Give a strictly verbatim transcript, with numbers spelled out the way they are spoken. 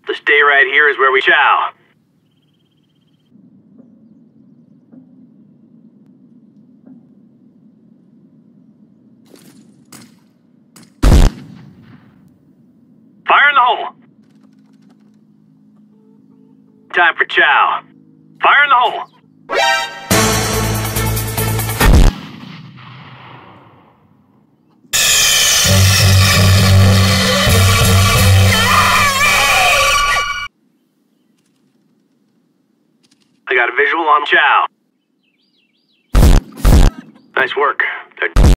The stay right here is where we chow. Fire in the hole. Time for chow. Fire in the hole. I got a visual on chow. Nice work. They're